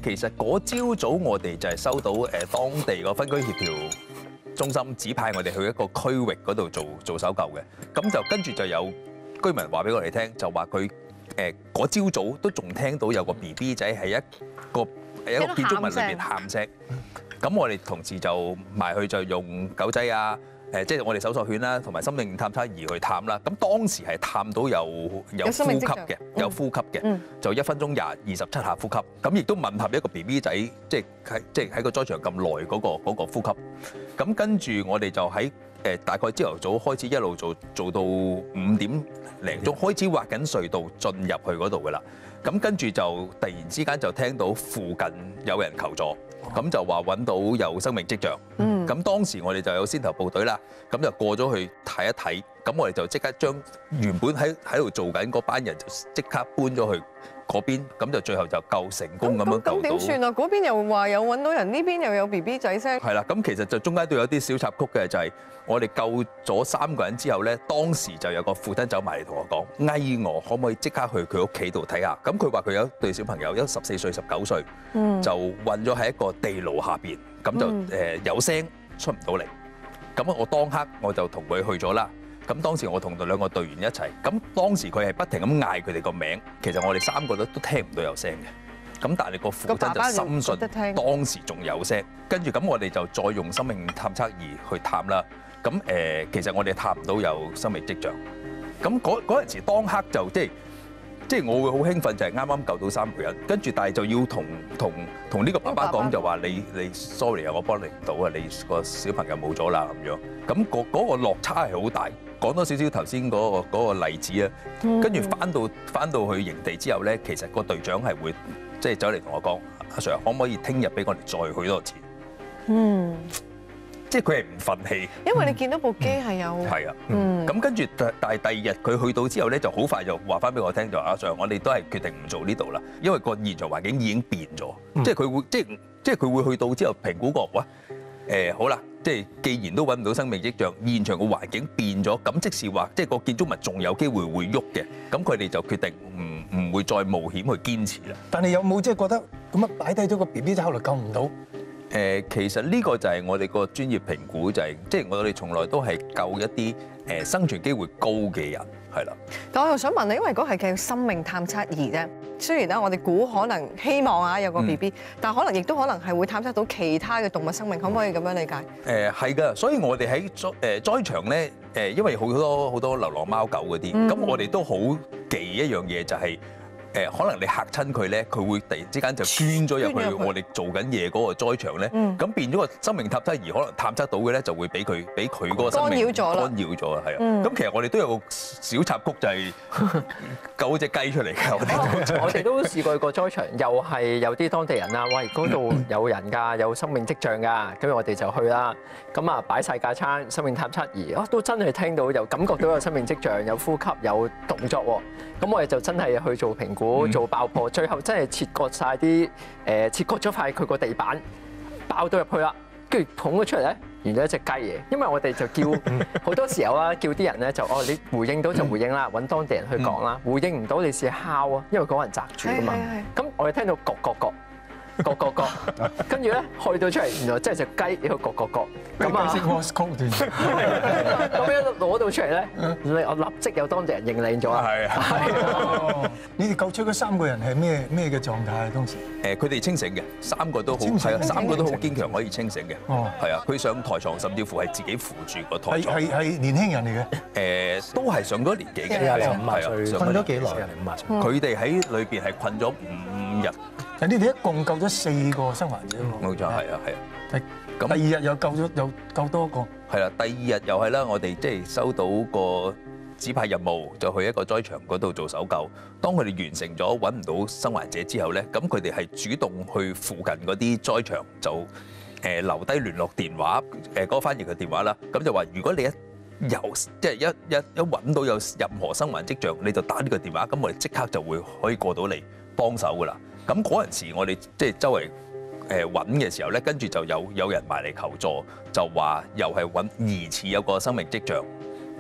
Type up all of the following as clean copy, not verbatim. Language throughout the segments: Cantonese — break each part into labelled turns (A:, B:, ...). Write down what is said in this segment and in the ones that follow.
A: 其實嗰朝早我哋就係收到當地個分區協調中心指派我哋去一個區域嗰度做搜救嘅，咁就跟住就有居民話俾我哋聽，就話佢嗰朝早都仲聽到有個 BB 仔喺一個建築物裏邊喊聲，咁我哋同事就埋去就用狗仔啊。即係我哋搜索犬啦，同埋生命探測儀去探啦。咁當時係探到有呼吸嘅，有呼吸嘅，就1分鐘27下呼吸。咁亦都吻合一個 BB 仔，即係喺個災場咁耐嗰個呼吸。咁跟住我哋就喺大概朝頭早開始一路做到5點零鐘，開始挖緊隧道進入去嗰度㗎啦。咁跟住就突然之間就聽到附近有人求助，咁就話揾到有生命跡象。咁當時我哋就有先頭部隊啦，咁就過咗去睇一睇，咁我哋就即刻將原本喺度做緊嗰班人就即刻搬咗去嗰邊，咁就最後就救成功咁樣救到。咁
B: 點算啊？嗰邊又話有揾到人，呢邊又有 BB 仔聲。
A: 係啦，咁其實就中間都有啲小插曲嘅，就係我哋救咗3個人之後咧，當時就有個父親走埋嚟同我講，嗌我可唔可以即刻去佢屋企度睇下？咁佢話佢有一對小朋友，一14歲、19歲，就困咗喺一個地牢下邊，咁就有聲出唔到嚟。咁我當刻我就同佢去咗啦。咁當時我同2個隊員一齊，咁當時佢係不停咁嗌佢哋個名，其實我哋3個都聽唔到有聲嘅。咁但係個父親就深信當時仲有聲，跟住咁我哋就再用生命探測儀去探啦。咁其實我哋探唔到有生命跡象。咁嗰陣時當刻就即係我會好興奮，就係啱啱救到3個人，跟住但係就要同呢個爸爸講，就話你 sorry 啊，我幫你唔到啊，你個小朋友冇咗啦咁樣。咁嗰個落差係好大。講多少少頭先嗰個例子啊，跟住翻到去營地之後咧，其實個隊長係會即係走嚟同我講，阿 Sir 可唔可以聽日俾我哋再去多次？即係佢係唔憤氣，
B: 因為你見到部機係有
A: 係啊，咁跟住但係第2日佢去到之後咧，就好快就話翻俾我聽，就話阿 Sir 我哋都係決定唔做呢度啦，因為個現場環境已經變咗，即係佢會即係佢會去到之後評估過，喂好啦。即係既然都揾唔到生命跡象，現場個環境變咗，咁即是話，即係個建築物仲有機會會喐嘅，咁佢哋就決定唔會再冒險去堅持啦。
C: 但係有冇即係覺得咁啊擺低咗個 BB 仔後來救唔到？
A: 其實呢個就係我哋個專業評估，就係即係我哋從來都係救一啲生存機會高嘅人，係啦。
B: 但我又想問你，因為嗰係叫生命探測儀啫。雖然咧，我哋估可能希望啊有個 BB，但係可能亦都可能係會探測到其他嘅動物生命，可唔可以咁樣理解？
A: 係㗎，所以我哋喺災場咧，因為好多流浪貓狗嗰啲，咁我哋都好忌一樣嘢就係。可能你嚇親佢咧，佢會突然之間就捐咗入去我哋做緊嘢嗰個災場咧，咁變咗個生命探測儀可能探測到嘅咧，就會俾佢嗰個生命干擾咗啦，係啊。咁其實我哋都有個小插曲，就係救隻雞出嚟嘅。
D: 我哋都試過個災場，又係有啲當地人啦，喂嗰度有人㗎，有生命跡象㗎，咁我哋就去啦。咁啊擺晒架撐生命探測儀，都真係聽到，又感覺到有生命跡象，有呼吸，有動作喎。咁我哋就真係去做評估。做爆破，最後真係切割晒啲切割咗塊佢個地板，爆到入去啦，跟住捧咗出嚟咧，原來一隻雞嘢。因為我哋就叫好多時候啦，叫啲人咧就你回應到就回應啦，揾當地人去講啦，回應唔到你試敲啊，因為嗰人擲住㗎嘛。咁我哋聽到角，跟住咧去到出嚟，原來真係隻雞一個角。咁啊，咁一攞到出嚟咧，我立即有當地人認領咗啊！係啊！
C: 你哋救出嗰3個人係咩嘅狀態當時？
A: 佢哋清醒嘅，3個都好係啊，3個都好堅強，可以清醒嘅。哦，係啊，佢上台床，甚至乎係自己扶住個台床。
C: 係年輕人嚟嘅。
A: 都係上咗年紀嘅
C: ，50歲，困咗幾耐
A: ？50佢哋喺裏邊係困咗5日。
C: 但你哋一共救咗4個生還者喎。
A: 冇錯，係啊。
C: 咁第2日又救多個。
A: 係啦，第2日又係啦，我哋即係收到個指派任務，就去一個災場嗰度做搜救。當佢哋完成咗揾唔到生還者之後咧，咁佢哋係主動去附近嗰啲災場，就留低聯絡電話，嗰個翻譯嘅電話啦。咁就話如果你一揾到有任何生還跡象，你就打呢個電話，咁我哋即刻就會可以過到嚟幫手噶啦。咁嗰陣時我哋即係周圍揾嘅時候咧，跟住就有人埋嚟求助，就話又係揾疑似有個生命跡象。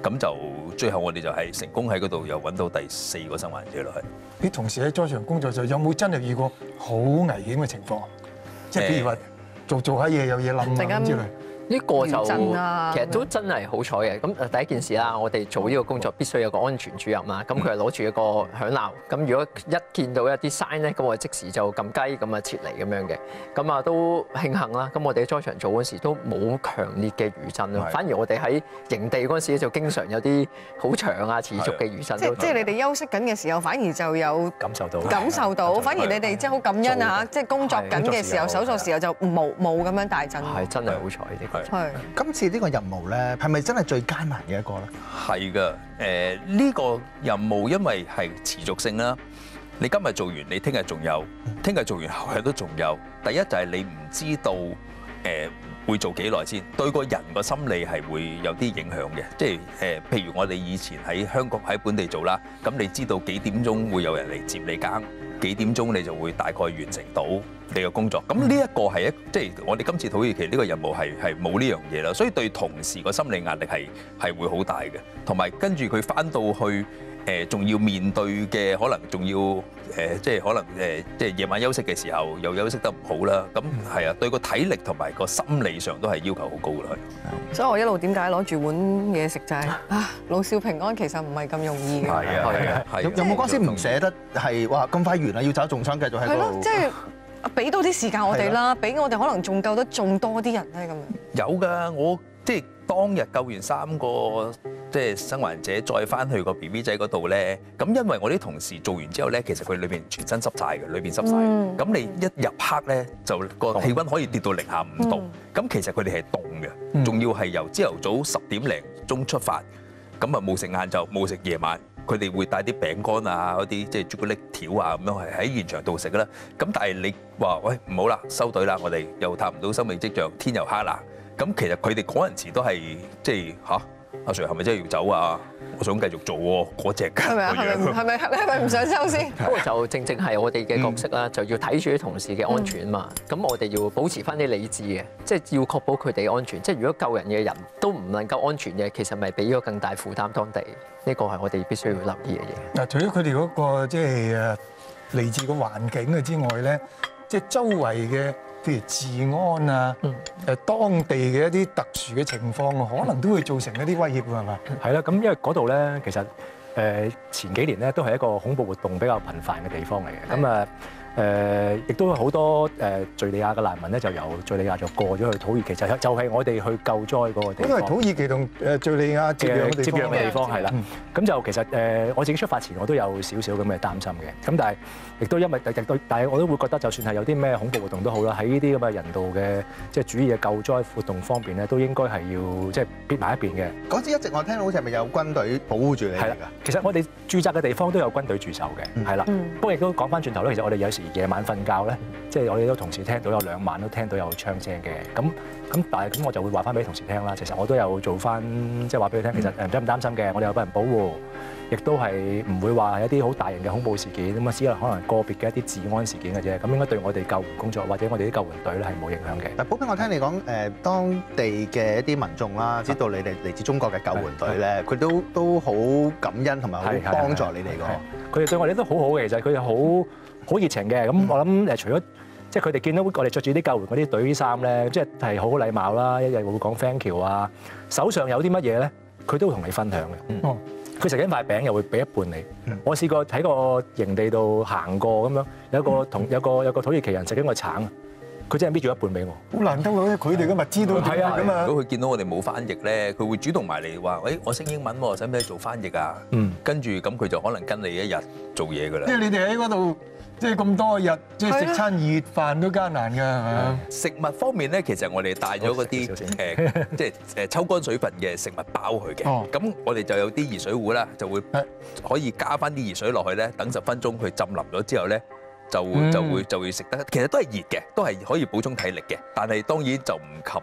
A: 咁就最後我哋就係成功喺嗰度又揾到第4個生還者落去。
C: 啲同事喺災場工作就有冇真係遇過好危險嘅情況？即係譬如話做下嘢有嘢冧啊咁之類。
D: 呢個就
B: 餘震啊
D: 其實都真係好彩嘅。咁第一件事啦，我哋做呢個工作必須有個安全主任啦。咁佢係攞住一個響鬧。咁如果一見到一啲 sign 咧，咁我即時就撳雞咁啊撤離咁樣嘅。咁啊都慶幸啦。咁我哋喺災場做嗰時都冇強烈嘅餘震咯。反而我哋喺營地嗰陣時就經常有啲好長啊持續嘅餘震。
B: 即係你哋休息緊嘅時候，反而就有
E: 感受到，
B: 反而你哋即係好感恩啊！即係工作緊嘅時候、搜索時候就冇咁樣大震。
D: 係真係好彩呢個。
B: 係。
F: 今次呢個任務咧，係咪真係最艱難嘅一個咧？
A: 係㗎，呢個任務因為係持續性啦，你今日做完，你聽日仲有，聽日做完後日都仲有。第一就係你唔知道會做幾耐先，對個人個心理係會有啲影響嘅。即係譬如我哋以前喺香港喺本地做啦，咁你知道幾點鐘會有人嚟接你更，幾點鐘你就會大概完成到你嘅工作。咁呢一個係即係我哋今次土耳其呢個任務係冇呢樣嘢啦，所以對同事個心理壓力係會好大嘅。同埋跟住佢返到去仲要面對嘅可能仲要即係可能即係夜晚休息嘅時候又休息得唔好啦。咁係啊，對個體力同埋個心理上都係要求好高啦。
B: 所以我一路點解攞住碗嘢食就係老少平安，其實唔係咁容易嘅。
A: 係啊，
F: 有冇嗰時唔捨得係哇咁快完啦，要走重倉繼續喺
B: 係咯，
F: 度？
B: 即係俾多啲時間我哋啦，俾我哋可能仲救得仲多啲人咧咁樣。
A: 有㗎，我即係當日救完3個即係生還者，再翻去個 BB 仔嗰度咧，咁因為我啲同事做完之後咧，其實佢裏邊全身濕晒嘅，裏邊濕晒。咁你一入黑咧，就個氣温可以跌到零下5度。咁其實佢哋係凍嘅，仲要係由朝頭早10點零鐘出發，咁啊冇食晏晝，冇食夜晚。佢哋會帶啲餅乾啊，嗰啲即係朱古力條啊，咁樣係喺現場度食㗎啦。咁但係你話喂唔好啦，收隊啦，我哋又探唔到生命跡象，天又黑啦。咁其實佢哋嗰陣時都係即係阿 Sir 係咪真係要走啊？我想繼續做喎，嗰隻㗎。
B: 係咪啊？係咪唔想收先？
D: 不過就正係我哋嘅角色啦，就要睇住啲同事嘅安全嘛。咁我哋要保持翻啲理智嘅，即係要確保佢哋安全。即係如果救人嘅人都唔能夠安全嘅，其實咪俾咗更大負擔當地。呢個係我哋必須要留意嘅嘢。
C: 嗱，除咗佢哋嗰個即係嚟自個環境嘅之外咧，即係周圍嘅譬如治安啊，當地嘅一啲特殊嘅情況，可能都會造成一啲威脅㗎，係嘛？
E: 係啦，咁因為嗰度咧，其實前幾年咧都係一個恐怖活動比較頻繁嘅地方嚟嘅。咁啊亦都好多敍利亞嘅難民咧，就由敍利亞就過咗去土耳其，就係我哋去救災嗰個地方。
C: 嗰個係土耳其同敍利亞接壤
E: 嘅地方係啦。咁就其實我自己出發前我都有少少咁嘅擔心嘅。咁但係亦都因為但係我都會覺得，就算係有啲咩恐怖活動都好啦，喺呢啲咁嘅人道嘅即係主義嘅救災活動方面咧，都應該係要即係撇埋一邊嘅。
F: 嗰時一直我聽到好似係咪有軍隊保護住你哋㗎？
E: 其實我哋駐紮嘅地方都有軍隊駐守嘅，係啦。不過亦都講翻轉頭咧，其實我哋有時夜晚瞓覺咧，即係我哋都同時聽到有2晚都聽到有槍聲嘅。咁但係咁我就會話翻俾同事聽啦。其實我都有做翻即係話俾佢聽，其實唔使咁擔心嘅，我哋有班人保護，亦都係唔會話一啲好大型嘅恐怖事件咁啊，只可能個別嘅一啲治安事件嘅啫。咁應該對我哋救援工作或者我哋啲救援隊咧係冇影響嘅。
F: 但寶兵，我聽你講當地嘅一啲民眾啦，知道你哋嚟自中國嘅救援隊咧，佢都好感恩同埋好幫助你哋㗎。
E: 佢哋對我哋都好好嘅，其實佢哋好熱情嘅。咁我諗除咗即係佢哋見到我哋着住啲救援嗰啲隊衫咧，即係好禮貌啦，一日會講 thank you 啊，手上有啲乜嘢咧，佢都會同你分享嘅。佢食緊塊餅又會俾一半你。我試過喺個營地度行過咁樣，有個土耳其人食緊個橙，佢真係搣住一半俾我。
C: 好難得喎，佢哋嘅物資都係啊咁啊。
A: 如果佢見到我哋冇翻譯咧，佢會主動埋嚟話：喂，我識英文喎，使唔使做翻譯啊？跟住咁佢就可能跟你一日做嘢㗎啦。
C: 即係你哋喺嗰度。即係咁多日，即係食餐熱飯都艱難㗎，係咪？
A: 食物方面咧，其實我哋帶咗嗰啲即係抽乾水分嘅食物包去嘅。咁我哋就有啲熱水壺啦，就會可以加翻啲熱水落去咧，等10分鐘佢浸腍咗之後咧，就會食得。其實都係熱嘅，都係可以補充體力嘅。但係當然就唔及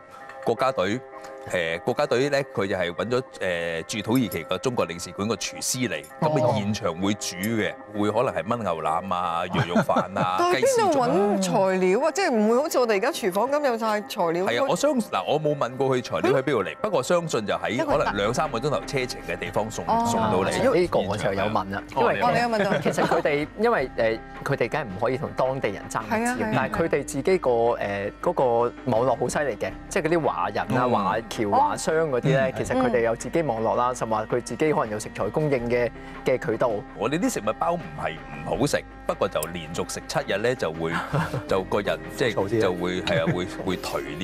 A: 國家隊。國家隊咧，佢就係揾咗駐土耳其個中國領事館個廚師嚟，咁啊現場會煮嘅，會可能係燜牛腩啊、羊肉飯啊、
B: 但係
A: 雞絲
B: 邊度
A: 粥啊。
B: 揾材料啊？即係唔會好似我哋而家廚房咁有晒材料。
A: 係啊，我冇問過佢材料喺邊度嚟，不過相信就喺可能2-3個鐘頭車程嘅地方送到嚟。
D: 呢個我就有問啦，因為
B: 你有問到，
D: 其實佢哋因為佢哋梗係唔可以同當地人爭名字，但係佢哋自己個嗰個網絡好犀利嘅，即係嗰啲華人啊、華僑、華商嗰啲咧，其實佢哋有自己網絡啦，甚至話佢自己可能有食材供應嘅渠道。
A: 我哋啲食物包唔係唔好食，不過就連續食7日咧就個人即係就會係啊會頹啲。